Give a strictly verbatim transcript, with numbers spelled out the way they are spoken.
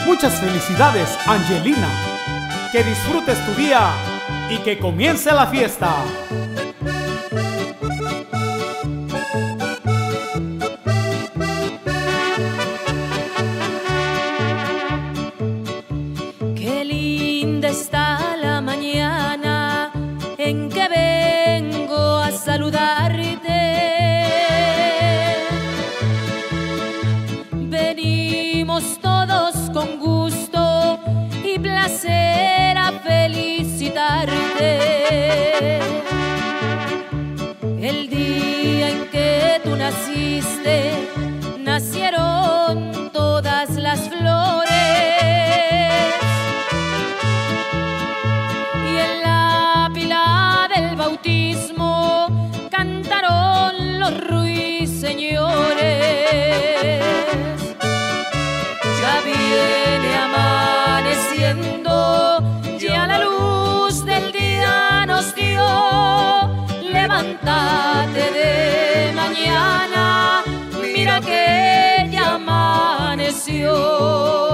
Muchas felicidades, Angelina. Que disfrutes tu día y que comience la fiesta. Qué linda está la mañana en que vengo a saludarte. Venimos todos con gusto y placer a felicitarte. El día en que tú naciste, nacieron todas las flores. Y en la pila del bautismo cantaron los ruiseñores. Ya viene amaneciendo, ya la luz del día nos dio. Levántate de mañana, mira que ya amaneció.